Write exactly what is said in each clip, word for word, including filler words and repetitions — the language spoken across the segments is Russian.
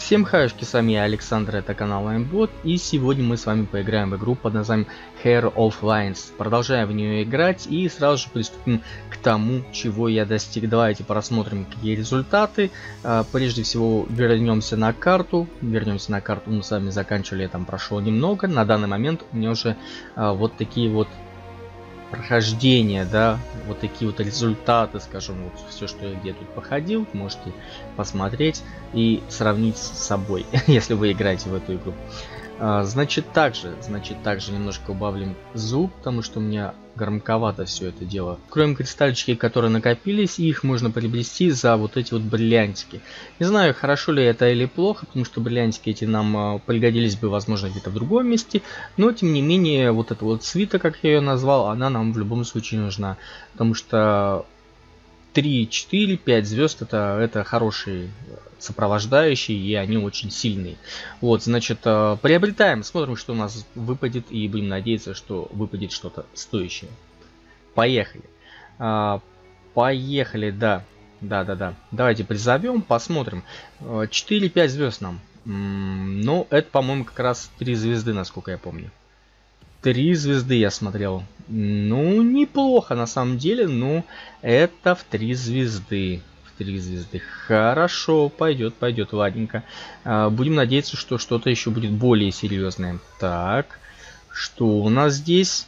Всем хаюшки, с вами я, Александр, это канал Aimbot, и сегодня мы с вами поиграем в игру под названием Hero of Lions. Продолжаем в нее играть и сразу же приступим к тому, чего я достиг. Давайте просмотрим, какие результаты. Прежде всего вернемся на карту. Вернемся на карту, мы с вами заканчивали, там прошло немного. На данный момент у меня уже вот такие вот прохождения, да, вот такие вот результаты, скажем, вот все, что я где тут походил, можете посмотреть и сравнить с собой, если вы играете в эту игру. А, значит, также, значит, также немножко убавим звук, потому что у меня громковато все это дело. Кроме кристальчики, которые накопились, их можно приобрести за вот эти вот бриллиантики. Не знаю, хорошо ли это или плохо, потому что бриллиантики эти нам а, пригодились бы, возможно, где-то в другом месте. Но, тем не менее, вот эта вот свита, как я ее назвал, она нам в любом случае нужна. Потому что три, четыре, пять звезд это, это хорошие сопровождающие, и они очень сильные. Вот, значит, приобретаем, смотрим, что у нас выпадет, и будем надеяться, что выпадет что-то стоящее. Поехали. Поехали, да. Да, да, да. Давайте призовем, посмотрим. четыре-пять звезд нам. Ну, это, по-моему, как раз три звезды, насколько я помню. Три звезды я смотрел. Ну, неплохо на самом деле, но это в три звезды. В три звезды. Хорошо, пойдет, пойдет, ладненько. А, будем надеяться, что что-то еще будет более серьезное. Так, что у нас здесь?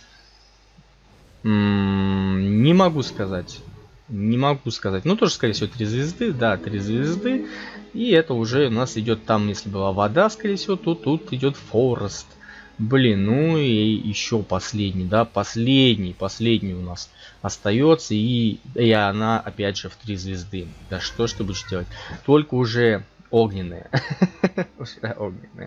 М-м, не могу сказать. Не могу сказать. Ну, тоже, скорее всего, три звезды. Да, три звезды. И это уже у нас идет там, если была вода, скорее всего, то тут идет Форест. Блин, ну и еще последний, да, последний, последний у нас остается, и, и она опять же в три звезды. Да что ж ты будешь делать? Только уже огненные. Уже огненные.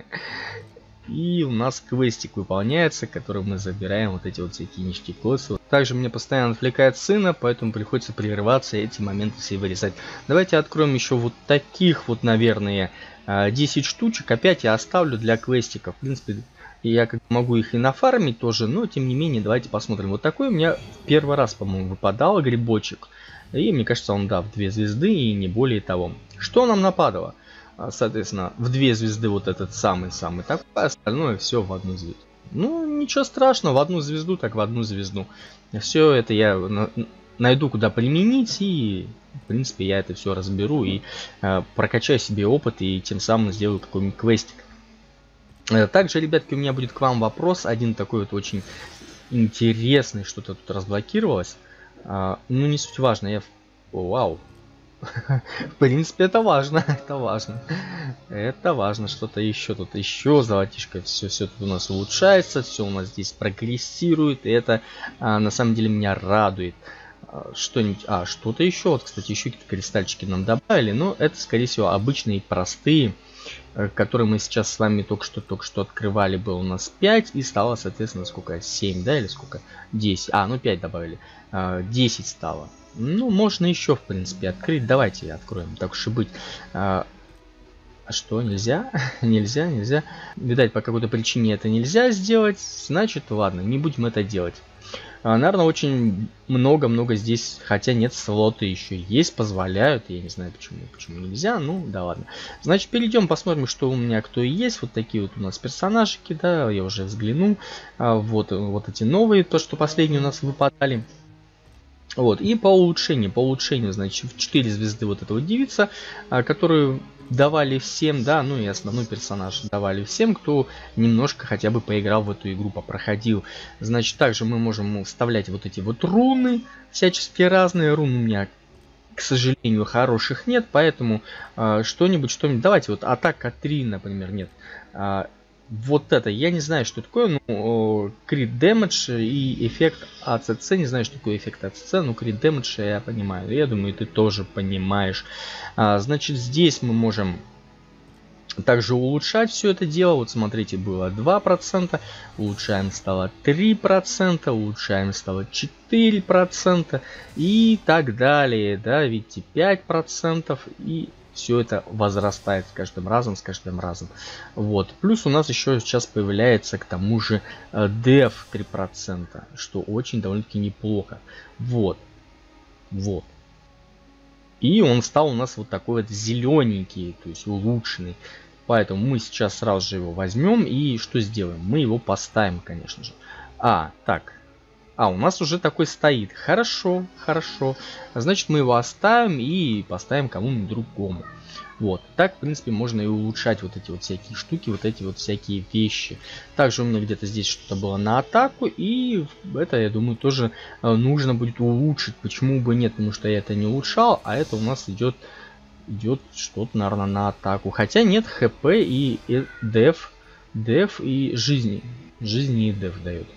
И у нас квестик выполняется, который мы забираем вот эти вот всякие ништяки. Также меня постоянно отвлекает сына, поэтому приходится прерываться, эти моменты все вырезать. Давайте откроем еще вот таких вот, наверное, десять штучек. Опять я оставлю для квестиков. В принципе, я как могу их и нафармить тоже, но тем не менее, давайте посмотрим. Вот такой у меня первый раз, по-моему, выпадал грибочек. И мне кажется, он, да, в две звезды и не более того. Что нам нападало? Соответственно, в две звезды вот этот самый-самый такой, остальное все в одну звезду. Ну, ничего страшного, в одну звезду, так в одну звезду. Все это я найду, куда применить, и, в принципе, я это все разберу и э, прокачаю себе опыт, и тем самым сделаю какой-нибудь квестик. Также, ребятки, у меня будет к вам вопрос. Один такой вот очень интересный, что-то тут разблокировалось. А, ну, не суть важно. Я... О, вау. В принципе, это важно. Это важно. Это важно. Что-то еще тут. Еще золотишко. Все, все тут у нас улучшается. Все у нас здесь прогрессирует. И это а, на самом деле меня радует. Что-нибудь... А, что-то еще. Вот, кстати, еще какие-то кристальчики нам добавили. Но это, скорее всего, обычные, простые, которые мы сейчас с вами только что только что открывали. Было у нас пять и стало, соответственно, сколько? семь, да, или сколько? десять. А, ну пять добавили. десять стало. Ну, можно еще, в принципе, открыть. Давайте откроем, так уж и быть. А что, нельзя? Нельзя, нельзя. Видать, по какой-то причине это нельзя сделать. Значит, ладно, не будем это делать. Наверное, очень много-много здесь, хотя нет, слоты еще есть, позволяют. Я не знаю, почему, почему нельзя, ну да ладно. Значит, перейдем, посмотрим, что у меня кто и есть. Вот такие вот у нас персонажики, да, я уже взглянул. Вот, вот эти новые, то, что последние у нас выпадали. Вот, и по улучшению, по улучшению, значит, в четыре звезды вот этого девица, которую давали всем, да, ну и основной персонаж давали всем, кто немножко хотя бы поиграл в эту игру, попроходил. Значит, также мы можем вставлять вот эти вот руны, всяческие разные руны у меня, к сожалению, хороших нет, поэтому э, что-нибудь, что-нибудь, давайте вот атака три, например, нет. Э, Вот это, я не знаю, что такое, ну, крит дэмэдж и эффект АЦЦ, не знаю, что такое эффект АЦЦ, но крит дэмэдж я понимаю, я думаю, ты тоже понимаешь. А, значит, здесь мы можем также улучшать все это дело, вот смотрите, было два процента, улучшаем стало три процента, улучшаем стало четыре процента и так далее, да, видите, пять процентов и... Все это возрастает с каждым разом, с каждым разом. Вот. Плюс у нас еще сейчас появляется к тому же деф три процента, что очень довольно-таки неплохо. Вот. Вот. И он стал у нас вот такой вот зелененький, то есть улучшенный. Поэтому мы сейчас сразу же его возьмем и что сделаем? Мы его поставим, конечно же. А, так. А, у нас уже такой стоит. Хорошо, хорошо. Значит, мы его оставим и поставим кому-нибудь другому. Вот. Так, в принципе, можно и улучшать вот эти вот всякие штуки, вот эти вот всякие вещи. Также у меня где-то здесь что-то было на атаку. И это, я думаю, тоже нужно будет улучшить. Почему бы нет? Потому что я это не улучшал, а это у нас идет... Идет что-то, наверное, на атаку. Хотя нет, хп и деф. Деф и жизни. Жизни и деф дает.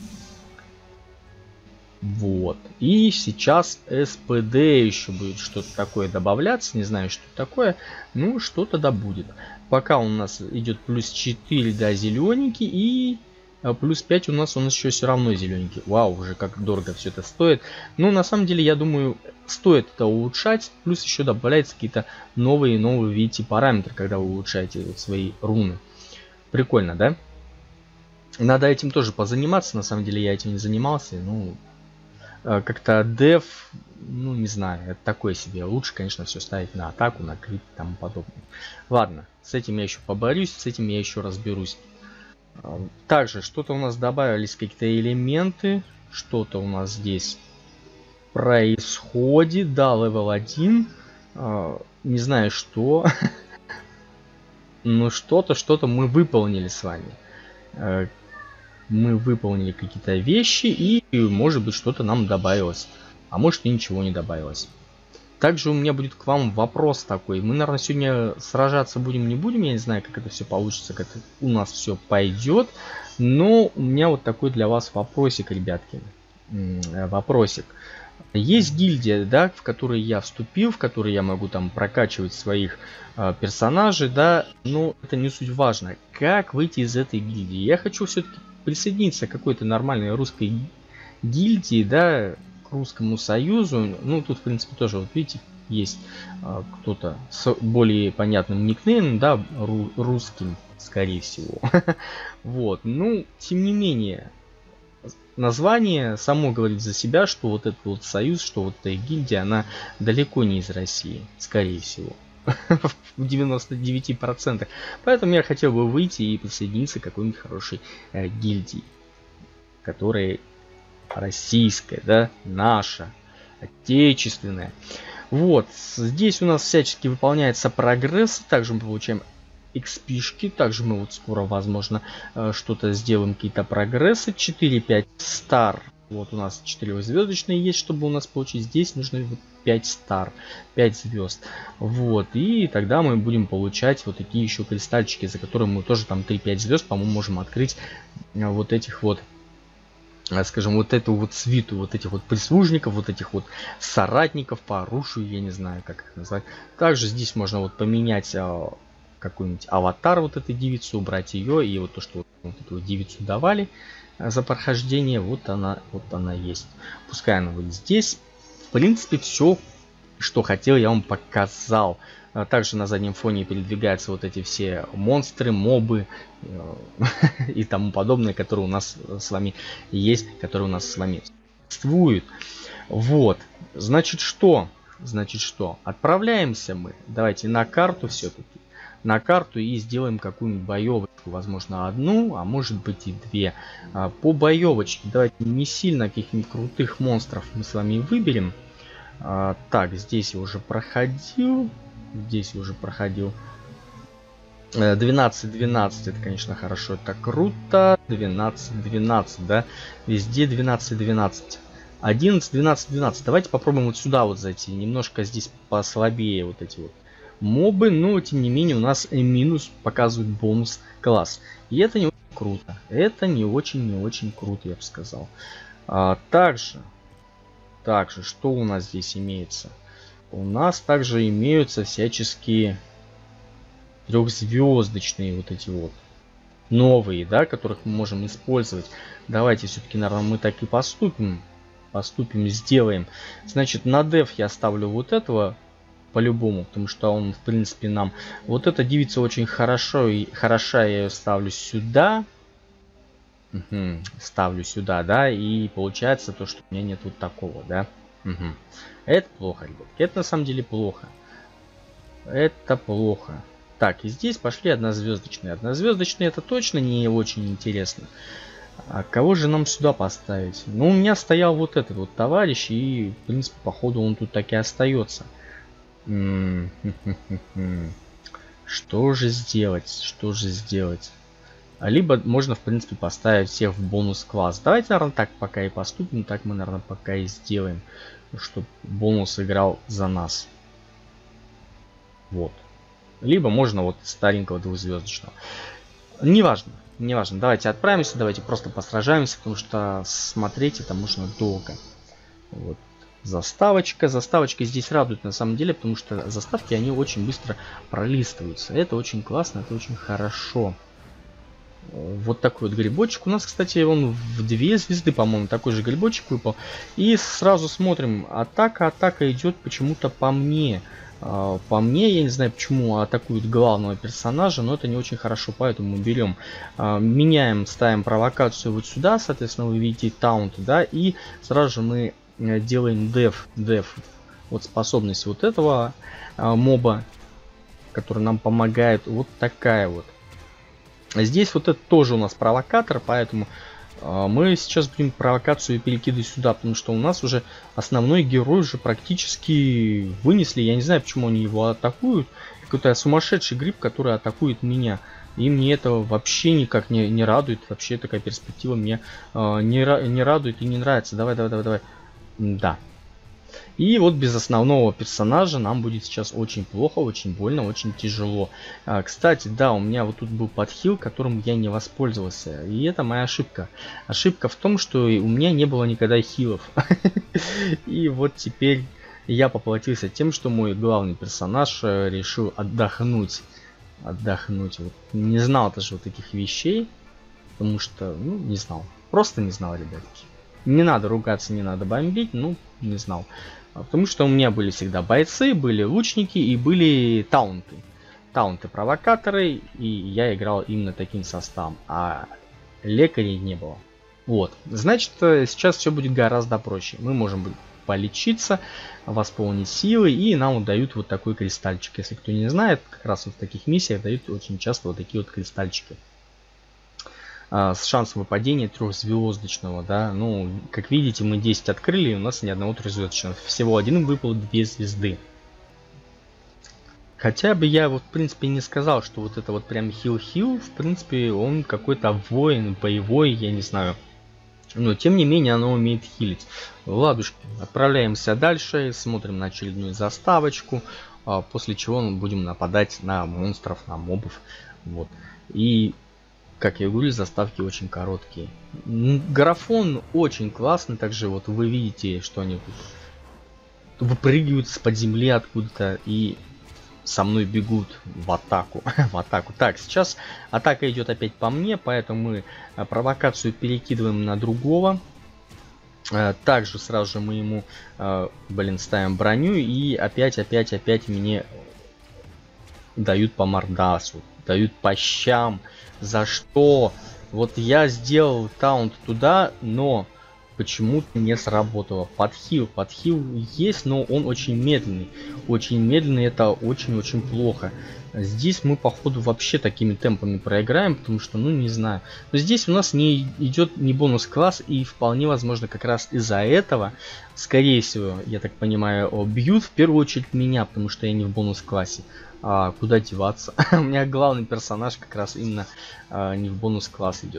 Вот. И сейчас эс пэ дэ еще будет что-то такое добавляться. Не знаю, что такое. Ну, что-то да будет. Пока у нас идет плюс четыре, да, зелененький. И плюс пять у нас он еще все равно зелененький. Вау, уже как дорого все это стоит. Ну, на самом деле, я думаю, стоит это улучшать. Плюс еще добавляются какие-то новые новые, видите, параметры, когда вы улучшаете вот свои руны. Прикольно, да? Надо этим тоже позаниматься. На самом деле, я этим не занимался. Ну, как-то деф, ну, не знаю, это такое себе. Лучше, конечно, все ставить на атаку, на крит и тому подобное. Ладно, с этим я еще поборюсь, с этим я еще разберусь. Также что-то у нас добавились какие-то элементы. Что-то у нас здесь происходит. Да, левел один. Не знаю что. Но что-то, что-то мы выполнили с вами. Мы выполнили какие-то вещи. И может быть что-то нам добавилось. А может и ничего не добавилось. Также у меня будет к вам вопрос такой. Мы, наверное, сегодня сражаться будем, не будем. Я не знаю, как это все получится, как это у нас все пойдет. Но у меня вот такой для вас вопросик, ребятки. Вопросик. Есть гильдия, да, в которой я вступил, в которой я могу там прокачивать своих э, персонажей, да. Но это не суть важно. Как выйти из этой гильдии? Я хочу все-таки присоединиться к какой-то нормальной русской гильдии, да, к русскому союзу. Ну, тут, в принципе, тоже, вот видите, есть а, кто-то с более понятным никнеймом, да, ру русским, скорее всего. Вот, ну, тем не менее, название само говорит за себя, что вот этот вот союз, что вот эта гильдия, она далеко не из России, скорее всего. В девяноста девяти процентах. Поэтому я хотел бы выйти и присоединиться к какой-нибудь хорошей э, гильдии, которая российская, да, наша, отечественная. Вот, здесь у нас всячески выполняется прогресс, также мы получаем икс пи-шки, также мы вот скоро, возможно, что-то сделаем, какие-то прогрессы. четыре пять стар, вот у нас четыре звездочные есть, чтобы у нас получить, здесь нужно вот пять стар, пять звезд. Вот, и тогда мы будем получать вот такие еще кристальчики, за которые мы тоже там три-пять звезд, по-моему, можем открыть вот этих вот, скажем, вот эту вот свиту, вот этих вот прислужников, вот этих вот соратников по оружию, я не знаю, как их назвать. Также здесь можно вот поменять а, какой-нибудь аватар вот этой девицы, убрать ее, и вот то, что вот, вот эту вот девицу давали а, за прохождение, вот она, вот она есть. Пускай она вот здесь. В принципе, все, что хотел, я вам показал. Также на заднем фоне передвигаются вот эти все монстры, мобы и тому подобное, которые у нас с вами есть, которые у нас с вами существуют. Вот, значит что? Значит что? Отправляемся мы, давайте на карту все-таки. На карту и сделаем какую-нибудь боевочку. Возможно, одну, а может быть и две. По боевочке давайте не сильно каких-нибудь крутых монстров мы с вами выберем. Так, здесь я уже проходил. Здесь я уже проходил. двенадцать двенадцать, это, конечно, хорошо, это круто. двенадцать двенадцать, да? Везде двенадцать двенадцать. одиннадцать двенадцать двенадцать. Давайте попробуем вот сюда вот зайти. Немножко здесь послабее вот эти вот мобы, но тем не менее у нас минус показывает бонус класс. И это не очень круто. Это не очень, не очень круто, я бы сказал. А, также, также, что у нас здесь имеется? У нас также имеются всяческие трехзвездочные вот эти вот новые, да, которых мы можем использовать. Давайте все-таки, наверное, мы так и поступим. Поступим, сделаем. Значит, на деф я ставлю вот этого по-любому, потому что он, в принципе, нам... Вот эта девица очень хорошо и хороша, я ее ставлю сюда. Угу. Ставлю сюда, да, и получается то, что у меня нет вот такого, да. Угу. Это плохо, ребятки. Это на самом деле плохо. Это плохо. Так, и здесь пошли однозвездочные. Однозвездочные это точно не очень интересно. А кого же нам сюда поставить? Ну, у меня стоял вот этот вот товарищ, и, в принципе, походу он тут так и остается. Что же сделать? Что же сделать? Либо можно, в принципе, поставить всех в бонус-класс. Давайте, наверное, так пока и поступим. Так мы, наверное, пока и сделаем. Чтобы бонус играл за нас. Вот. Либо можно вот старенького двухзвездочного. Неважно. Неважно. Давайте отправимся. Давайте просто посражаемся. Потому что смотреть это можно долго. Вот. Заставочка. Заставочка здесь радует на самом деле. Потому что заставки, они очень быстро пролистываются. Это очень классно. Это очень хорошо. Вот такой вот грибочек. У нас, кстати, он в две звезды, по-моему, такой же грибочек выпал. И сразу смотрим. Атака, атака идет почему-то по мне. По мне, я не знаю, почему атакуют главного персонажа, но это не очень хорошо, поэтому мы берем, меняем, ставим провокацию вот сюда, соответственно, вы видите таунт, да, и сразу же мы делаем деф, деф, вот способность вот этого моба, который нам помогает, вот такая вот. Здесь вот это тоже у нас провокатор, поэтому мы сейчас будем провокацию перекидывать сюда, потому что у нас уже основной герой уже практически вынесли. Я не знаю, почему они его атакуют. Какой-то сумасшедший гриб, который атакует меня. И мне это вообще никак не, не радует. Вообще такая перспектива мне э, не, не радует и не нравится. Давай, давай, давай, давай. Да. И вот без основного персонажа нам будет сейчас очень плохо, очень больно, очень тяжело. А, кстати, да, у меня вот тут был подхил, которым я не воспользовался. И это моя ошибка. Ошибка в том, что у меня не было никогда хилов. И вот теперь я поплатился тем, что мой главный персонаж решил отдохнуть. Отдохнуть. Вот. Не знал даже вот таких вещей. Потому что, ну, не знал. Просто не знал, ребятки. Не надо ругаться, не надо бомбить, ну, не знал. Потому что у меня были всегда бойцы, были лучники и были таунты. Таунты-провокаторы, и я играл именно таким составом, а лекарей не было. Вот, значит, сейчас все будет гораздо проще. Мы можем полечиться, восполнить силы, и нам дают вот такой кристальчик. Если кто не знает, как раз вот в таких миссиях дают очень часто вот такие вот кристальчики. С шансом выпадения трехзвездочного, да, ну, как видите, мы десять открыли, и у нас ни одного трехзвездочного, всего один выпал, две звезды. Хотя бы я вот, в принципе, не сказал, что вот это вот прям хил-хил, в принципе, он какой-то воин, боевой, я не знаю, но тем не менее оно умеет хилить. Ладушки, отправляемся дальше, смотрим на очередную заставочку, после чего мы будем нападать на монстров, на мобов, вот, и... Как я говорю, заставки очень короткие. Графон очень классный. Также вот вы видите, что они выпрыгивают с-под земли откуда-то и со мной бегут в атаку. в атаку. Так, сейчас атака идет опять по мне, поэтому мы провокацию перекидываем на другого. Также сразу же мы ему, блин, ставим броню, и опять, опять, опять мне дают по мордасу, дают по щам. За что? Вот я сделал таунт туда, но почему-то не сработало. Подхил. Подхил есть, но он очень медленный. Очень медленный, это очень-очень плохо. Здесь мы, походу, вообще такими темпами проиграем, потому что, ну, не знаю. Но здесь у нас не идет ни бонус-класс, и вполне возможно, как раз из-за этого, скорее всего, я так понимаю, бьют в первую очередь меня, потому что я не в бонус-классе. А куда деваться? У меня главный персонаж как раз именно а, не в бонус-класс идет.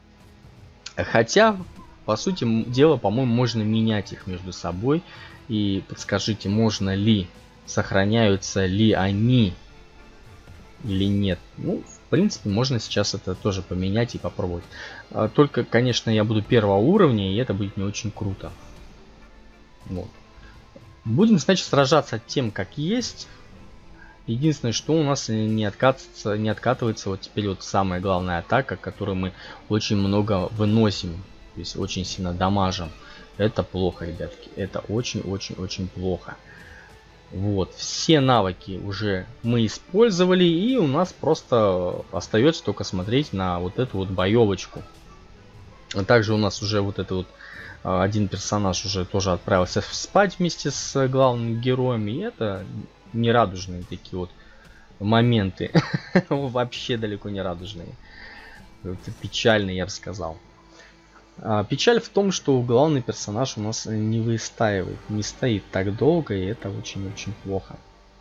Хотя, по сути дела, по-моему, можно менять их между собой. И подскажите, можно ли, сохраняются ли они или нет? Ну, в принципе, можно сейчас это тоже поменять и попробовать. А, только, конечно, я буду первого уровня, и это будет не очень круто. Вот. Будем, значит, сражаться тем, как есть. Единственное, что у нас не откатывается, не откатывается вот теперь вот самая главная атака, которую мы очень много выносим, то есть очень сильно дамажим. Это плохо, ребятки, это очень-очень-очень плохо. Вот, все навыки уже мы использовали, и у нас просто остается только смотреть на вот эту вот боевочку. Также у нас уже вот это вот один персонаж уже тоже отправился спать вместе с главным героем, и это нерадужные такие вот моменты вообще далеко не радужные. Это печально, я бы сказал. А, печаль в том, что главный персонаж у нас не выстаивает, не стоит так долго, и это очень-очень плохо.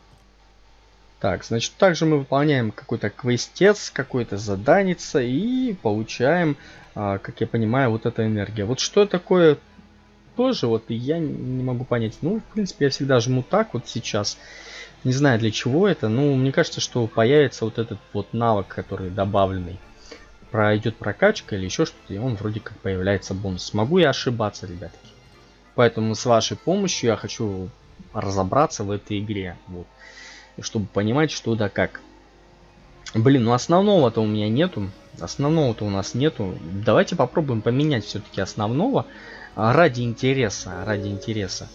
Так, значит, также мы выполняем какой-то квестец, какой-то заданица и получаем, а, как я понимаю, вот эта энергия. Вот что такое, тоже вот я не могу понять. Ну, в принципе, я всегда жму так вот сейчас. Не знаю, для чего это. Ну, мне кажется, что появится вот этот вот навык, который добавленный. Пройдет прокачка или еще что-то, и он вроде как появляется бонус. Могу я ошибаться, ребятки. Поэтому с вашей помощью я хочу разобраться в этой игре. Вот. Чтобы понимать, что да как. Блин, ну основного-то у меня нету. Основного-то у нас нету. Давайте попробуем поменять все-таки основного. Ради интереса. Ради интереса.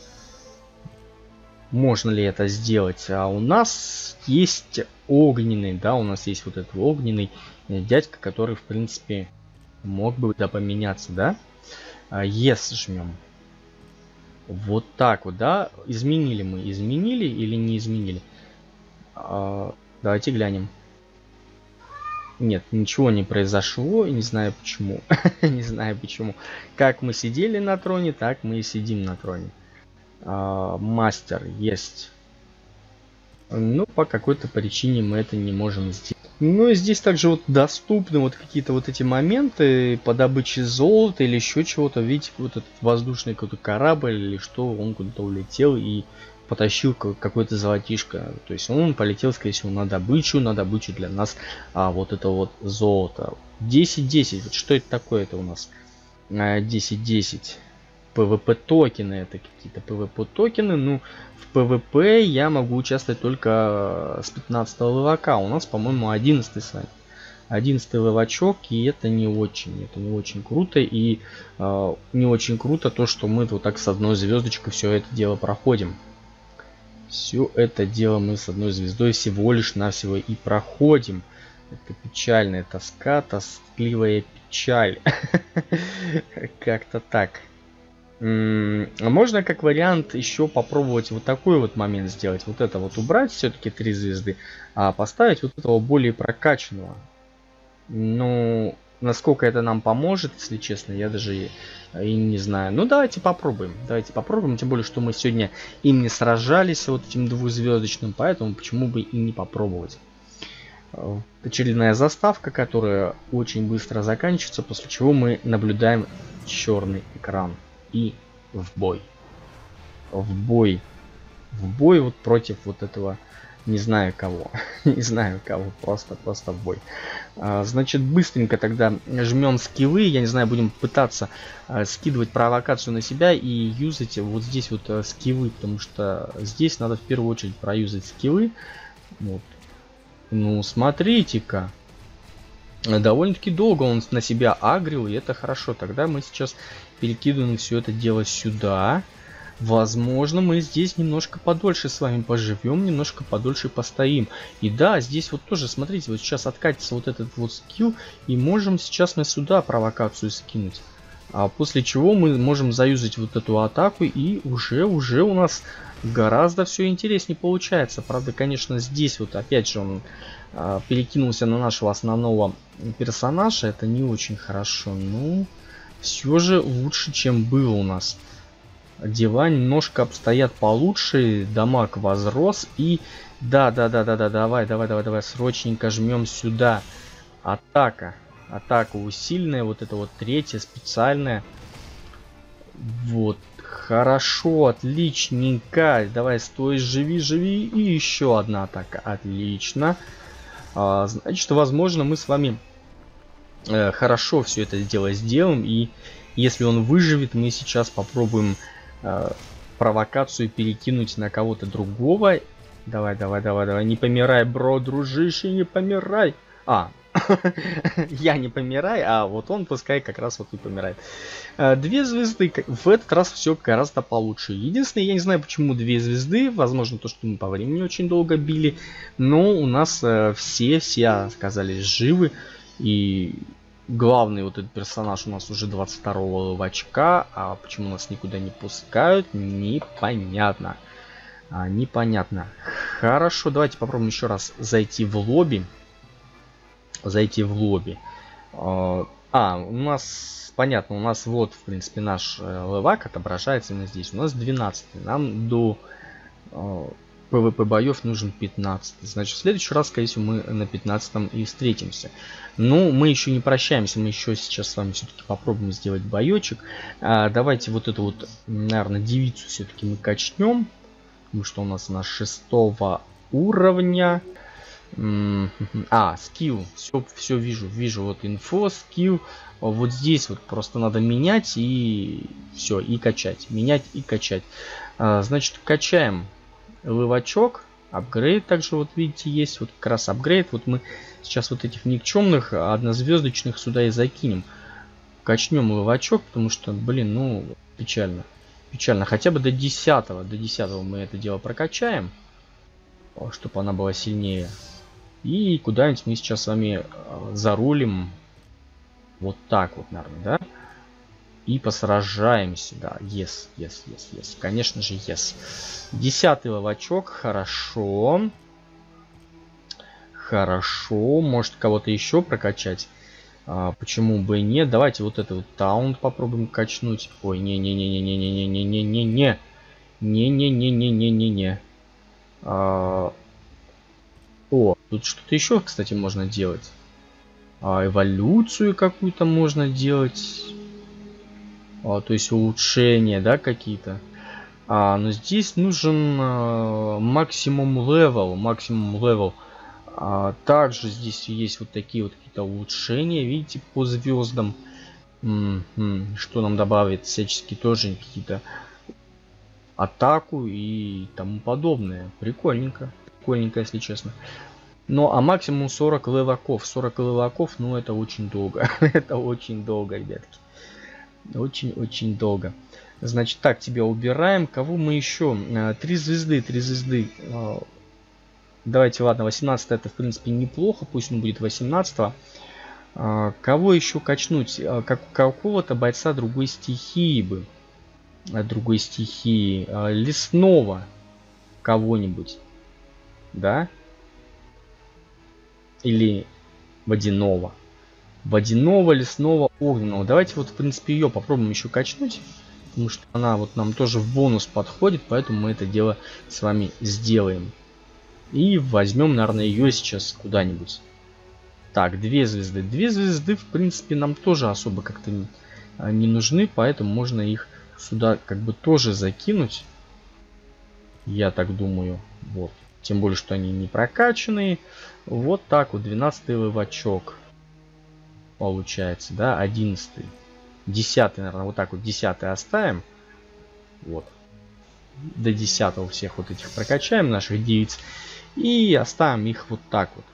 Можно ли это сделать? А у нас есть огненный, да, у нас есть вот этот огненный дядька, который, в принципе, мог бы, да, поменяться, да? Yes жмем. Вот так вот, да? Изменили мы. Изменили или не изменили? А, давайте глянем. Нет, ничего не произошло, и не знаю почему. Не знаю почему. Как мы сидели на троне, так мы и сидим на троне. А, мастер есть. Ну, по какой-то причине мы это не можем сделать. Ну и здесь также вот доступны вот какие-то вот эти моменты по добыче золота или еще чего-то. Видите, вот этот воздушный какой-то корабль или что, он куда-то улетел и потащил какой-то золотишко. То есть он полетел, скорее всего, на добычу, на добычу для нас а, вот это вот золото. десять десять, вот что это такое это у нас? десять десять. пэ вэ пэ токены, это какие-то пэ вэ пэ токены. Ну, в пэ вэ пэ я могу участвовать только с пятнадцатого левака. У нас, по-моему, одиннадцатый с вами. одиннадцатый левачок, и это не очень, это не очень круто. И э, не очень круто то, что мы вот так с одной звездочкой все это дело проходим. Все это дело мы с одной звездой всего лишь навсего и проходим. Это печальная тоска, тоскливая печаль. Как-то так. Можно как вариант еще попробовать вот такой вот момент сделать. Вот это вот убрать, все-таки три звезды, а поставить вот этого более прокачанного. Ну, насколько это нам поможет, если честно, я даже и, и не знаю. Ну, давайте попробуем. Давайте попробуем. Тем более, что мы сегодня им не сражались, вот этим двухзвездочным, поэтому почему бы и не попробовать. Очередная заставка, которая очень быстро заканчивается, после чего мы наблюдаем черный экран. И в бой. В бой. В бой вот против вот этого, не знаю кого. Не знаю кого, просто, просто в бой. А, значит, быстренько тогда жмем скиллы. Я не знаю, будем пытаться а, скидывать провокацию на себя и юзать вот здесь вот а, скиллы, потому что здесь надо в первую очередь проюзать скиллы. Вот. Ну, смотрите-ка. Довольно-таки долго он на себя агрил, и это хорошо. Тогда мы сейчас перекидываем все это дело сюда. Возможно, мы здесь немножко подольше с вами поживем, немножко подольше постоим. И да, здесь вот тоже, смотрите, вот сейчас откатится вот этот вот скилл, и можем сейчас мы сюда провокацию скинуть. А после чего мы можем заюзать вот эту атаку, и уже, уже у нас гораздо все интереснее получается. Правда, конечно, здесь вот опять же он а, перекинулся на нашего основного персонажа. Это не очень хорошо. Ну, все же лучше, чем было у нас. Дела немножко обстоят получше. Дамаг возрос. И да, да, да, да, да, давай, давай, давай, давай, срочненько жмем сюда. Атака. Атака усиленная. Вот это вот третья специальная. Вот. Хорошо, отличненько. Давай, стой, живи, живи. И еще одна атака. Отлично. А, значит, возможно, мы с вами э, хорошо все это дело сделаем. И если он выживет, мы сейчас попробуем э, провокацию перекинуть на кого-то другого. Давай, давай, давай, давай. Не помирай, бро, дружище, не помирай. А, я не помираю, а вот он пускай как раз вот и помирает. Две звезды. В этот раз все гораздо получше. Единственное, я не знаю, почему две звезды. Возможно, то, что мы по времени очень долго били. Но у нас все, все оказались живы. И главный вот этот персонаж у нас уже двадцать второго левачка. А почему нас никуда не пускают, непонятно. А, непонятно. Хорошо, давайте попробуем еще раз зайти в лобби. Зайти в лобби. А, а, у нас, понятно, у нас вот, в принципе, наш левак отображается именно здесь. У нас двенадцатый. Нам до э, пэ вэ пэ боев нужен пятнадцатый. Значит, в следующий раз, скорее всего, мы на пятнадцатом и встретимся. Ну, мы еще не прощаемся. Мы еще сейчас с вами все-таки попробуем сделать боечек. А, давайте вот эту вот, наверное, девицу все-таки мы качнем. Потому что у нас на шестого уровня. А, скилл. Все, все вижу. Вижу вот инфо, скилл. Вот здесь вот просто надо менять и все, и качать. Менять и качать. А, значит, качаем левачок. Апгрейд также вот видите есть. Вот как раз апгрейд. Вот мы сейчас вот этих никчемных однозвездочных сюда и закинем. Качнем левачок, потому что, блин, ну, печально. Печально. Хотя бы до десятого. До десятого мы это дело прокачаем. Чтобы она была сильнее. И куда-нибудь мы сейчас с вами зарулим. Вот так вот, наверное, да? И посражаемся. Да, yes, yes, yes, yes. Конечно же, yes. Десятый ловачок. Хорошо. Хорошо. Может, кого-то еще прокачать? А, почему бы и нет? Давайте вот это вот таунт попробуем качнуть. Ой, не-не-не-не-не-не-не-не-не-не. Не-не-не-не-не-не-не. О, тут что-то еще, кстати, можно делать. А, эволюцию какую-то можно делать. А, то есть улучшения, да, какие-то. А, но здесь нужен а, максимум левел. Максимум левел. А, также здесь есть вот такие вот какие-то улучшения, видите, по звездам. М-м, что нам добавит? Всячески тоже какие-то атаку и тому подобное. Прикольненько. Прикольненько, если честно. Ну, а максимум сорок леваков. сорок леваков, ну, это очень долго. Это очень долго, ребятки. Очень-очень долго. Значит, так, тебя убираем. Кого мы еще? Три звезды, три звезды. Давайте, ладно, восемнадцать это, в принципе, неплохо. Пусть он будет восемнадцатого. Кого еще качнуть? Как, какого-то бойца другой стихии бы. Другой стихии. Лесного кого-нибудь. Да? Или водяного. Водяного, лесного, огненного. Давайте вот, в принципе, ее попробуем еще качнуть. Потому что она вот нам тоже в бонус подходит. Поэтому мы это дело с вами сделаем. И возьмем, наверное, ее сейчас куда-нибудь. Так, две звезды. Две звезды, в принципе, нам тоже особо как-то не, не нужны. Поэтому можно их сюда как бы тоже закинуть. Я так думаю. Вот. Тем более, что они не прокачанные. Вот так вот. двенадцатый левачок. Получается, да? одиннадцатый. десятый, наверное, вот так вот. десятый оставим. Вот. До десятого всех вот этих прокачаем, наших девиц. И оставим их вот так вот.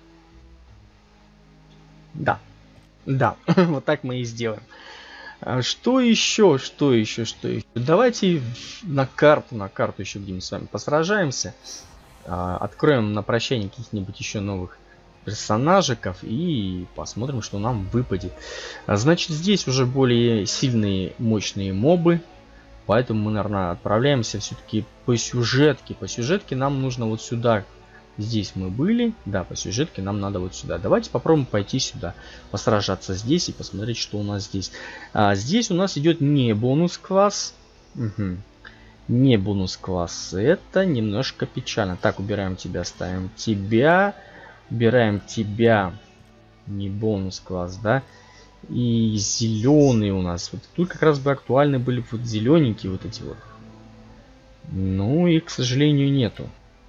Да. Да. Вот так мы и сделаем. Что еще? Что еще? Что еще? Давайте на карту, на карту еще где-нибудь с вами посражаемся. Откроем на прощание каких-нибудь еще новых персонажиков и посмотрим, что нам выпадет. Значит, здесь уже более сильные, мощные мобы. Поэтому мы, наверное, отправляемся все-таки по сюжетке. По сюжетке нам нужно вот сюда. Здесь мы были. Да, по сюжетке нам надо вот сюда. Давайте попробуем пойти сюда. Посражаться здесь и посмотреть, что у нас здесь. А, здесь у нас идет не бонус-класс. Угу. Не бонус-класс. Это немножко печально. Так, убираем тебя, ставим тебя. Убираем тебя. Не бонус-класс, да. И зеленый у нас. Вот тут как раз бы актуальны были вот зелененькие вот эти вот. Ну и, к сожалению, нету.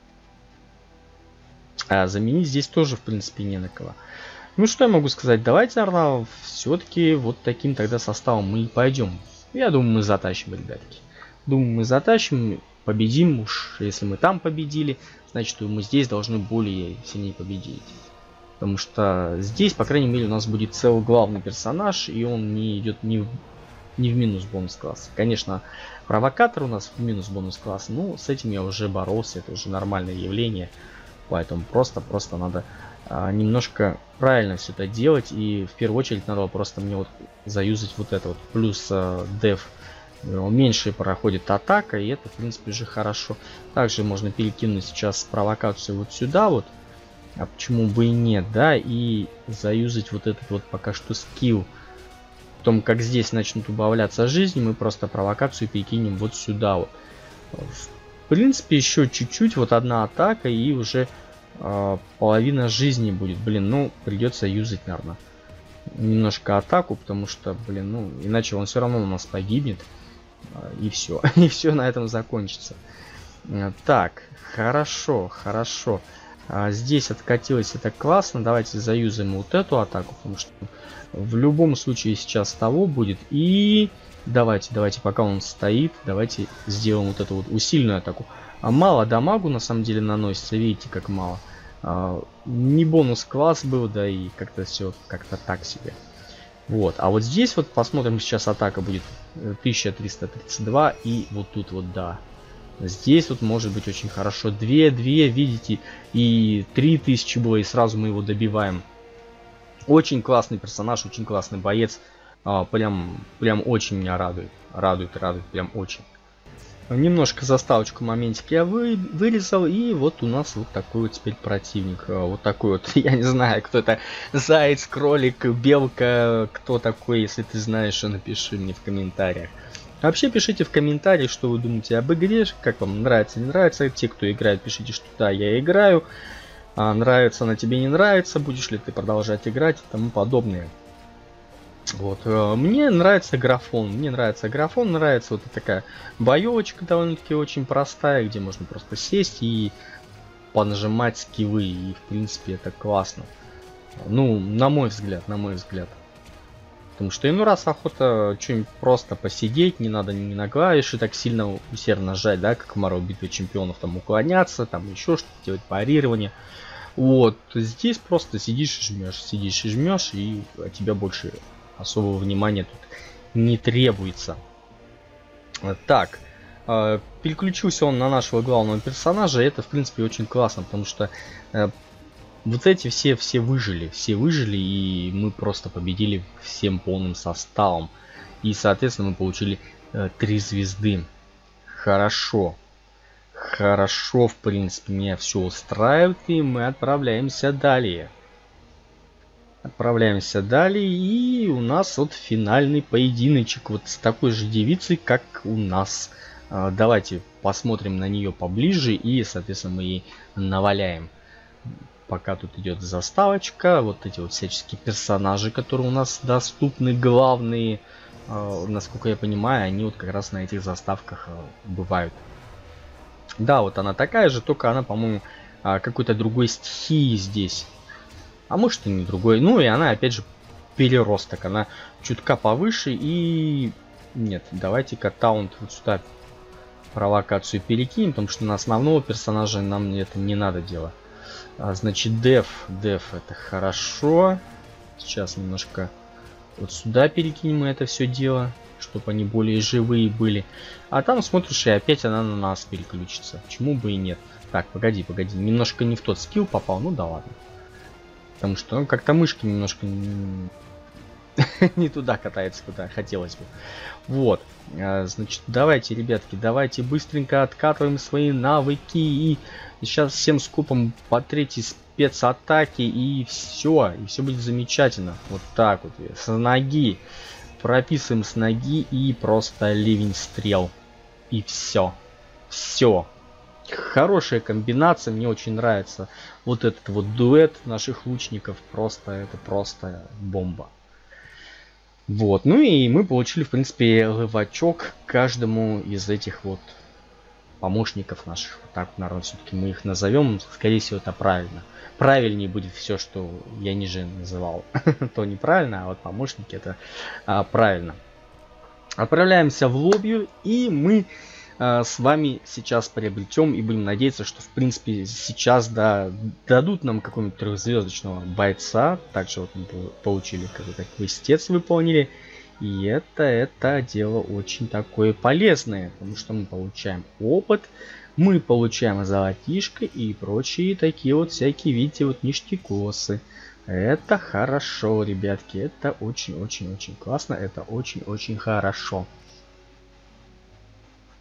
А заменить здесь тоже, в принципе, не на кого. Ну, что я могу сказать? Давайте, наверное, все-таки вот таким тогда составом мы и пойдем. Я думаю, мы затащим, ребятки. Думаю, мы затащим, победим. Уж если мы там победили, значит, мы здесь должны более сильнее победить. Потому что здесь, по крайней мере, у нас будет целый главный персонаж, и он не идет ни в, ни в минус бонус класс. Конечно, провокатор у нас в минус бонус класс. Ну, с этим я уже боролся, это уже нормальное явление. Поэтому просто-просто надо а, немножко правильно все это делать. И в первую очередь надо просто мне вот заюзать вот это вот. Плюс а, деф Меньше проходит атака, и это, в принципе, же хорошо. Также можно перекинуть сейчас провокацию вот сюда вот. А почему бы и нет, да? И заюзать вот этот вот пока что скилл. Потом, как здесь начнут убавляться жизни, мы просто провокацию перекинем вот сюда вот. В принципе, еще чуть-чуть, вот одна атака, и уже э, половина жизни будет. Блин, ну, придется юзать, наверное, немножко атаку, потому что, блин, ну, иначе он все равно у нас погибнет. И все. И все на этом закончится. Так, хорошо, хорошо. А здесь откатилось это классно. Давайте заюзаем вот эту атаку, потому что в любом случае сейчас того будет. И давайте, давайте, пока он стоит, давайте сделаем вот эту вот усиленную атаку. А мало дамагу на самом деле наносится, видите, как мало. А, не бонус класс был, да и как-то все как-то так себе. Вот, а вот здесь вот посмотрим, сейчас атака будет тысяча триста тридцать два, и вот тут вот, да. Здесь вот может быть очень хорошо. две, две, видите, и три тысячи было, и сразу мы его добиваем. Очень классный персонаж, очень классный боец. А, прям, прям очень меня радует. Радует, радует, прям очень. Немножко заставочку моментик я вы, вырезал, и вот у нас вот такой вот теперь противник. Вот такой вот, я не знаю, кто это, заяц, кролик, белка, кто такой, если ты знаешь, напиши мне в комментариях. Вообще пишите в комментариях, что вы думаете об игре, как вам нравится, не нравится. Те, кто играет, пишите, что да, я играю, а нравится она тебе, не нравится, будешь ли ты продолжать играть и тому подобное. Вот, мне нравится графон, мне нравится графон, нравится вот такая боевочка довольно-таки очень простая, где можно просто сесть и понажимать скиллы, и в принципе это классно. Ну, на мой взгляд, на мой взгляд. Потому что иной раз охота что-нибудь просто посидеть, не надо ни на клавиши так сильно усердно жать, да, как в Marvel битве чемпионов, там уклоняться, там еще что-то делать, парирование. Вот, здесь просто сидишь и жмешь, сидишь и жмешь, и от тебя больше особого внимания тут не требуется. Так, э, переключился он на нашего главного персонажа. Это, в принципе, очень классно, потому что э, вот эти все, все выжили. Все выжили, и мы просто победили всем полным составом. И, соответственно, мы получили э, три звезды. Хорошо. Хорошо, в принципе, меня все устраивает, и мы отправляемся далее. Отправляемся далее, и у нас вот финальный поединочек вот с такой же девицей, как у нас. Давайте посмотрим на нее поближе, и, соответственно, мы ей наваляем. Пока тут идет заставочка, вот эти вот всяческие персонажи, которые у нас доступны, главные, насколько я понимаю, они вот как раз на этих заставках бывают. Да, вот она такая же, только она, по-моему, какой-то другой стихии здесь. А может и не другой. Ну и она опять же переросток. Она чутка повыше. И нет, давайте-ка таунт вот сюда провокацию перекинем. Потому что на основного персонажа нам это не надо делать. А, значит, деф. Деф это хорошо. Сейчас немножко вот сюда перекинем это все дело. Чтобы они более живые были. А там смотришь, и опять она на нас переключится. Почему бы и нет. Так, погоди, погоди. Немножко не в тот скилл попал. Ну да ладно. Потому что ну, как-то мышки немножко не... не туда катается, куда хотелось бы. Вот. А, значит, давайте, ребятки, давайте быстренько откатываем свои навыки. И сейчас всем скупом по третьей спецатаке. И все. И все будет замечательно. Вот так вот. С ноги. Прописываем с ноги. И просто ливень стрел. И все. Все. Хорошая комбинация, мне очень нравится вот этот вот дуэт наших лучников, просто это просто бомба. Вот, ну и мы получили, в принципе, левачок каждому из этих вот помощников наших. Вот так, наверное, все-таки мы их назовем, скорее всего, это правильно. Правильнее будет все, что я ниже называл, то неправильно, а вот помощники это а, правильно. Отправляемся в лобби, и мы с вами сейчас приобретем и будем надеяться, что в принципе сейчас да, дадут нам какого-нибудь трехзвездочного бойца. Также вот мы получили какой-то квестец, выполнили. И это, это дело очень такое полезное, потому что мы получаем опыт, мы получаем золотишко и прочие такие вот всякие, видите, вот ништякосы. Это хорошо, ребятки, это очень-очень-очень классно, это очень-очень хорошо.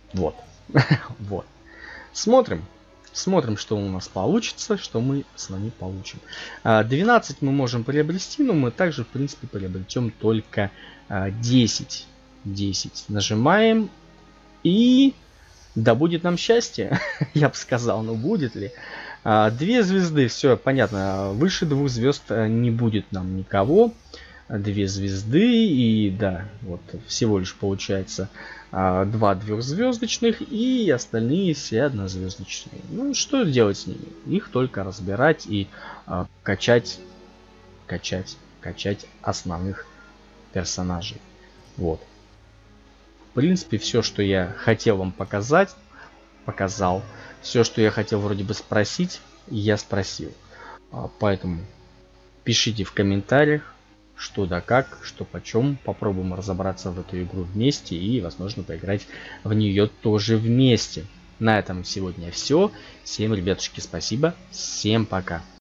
Вот. Вот. Смотрим. Смотрим, что у нас получится, что мы с вами получим. двенадцать мы можем приобрести, но мы также, в принципе, приобретем только десять. десять. Нажимаем. И да будет нам счастье. Я бы сказал, но будет ли. Две звезды, все понятно. Выше двух звезд не будет нам никого. Две звезды и да, вот всего лишь получается два двухзвездочных и остальные все однозвездочные. Ну что делать с ними? Их только разбирать и а, качать, качать, качать основных персонажей. Вот. В принципе, все, что я хотел вам показать, показал. Все, что я хотел вроде бы спросить, я спросил. А, поэтому пишите в комментариях, что да как, что почем. Попробуем разобраться в эту игру вместе и, возможно, поиграть в нее тоже вместе. На этом сегодня все. Всем, ребятушки, спасибо. Всем пока.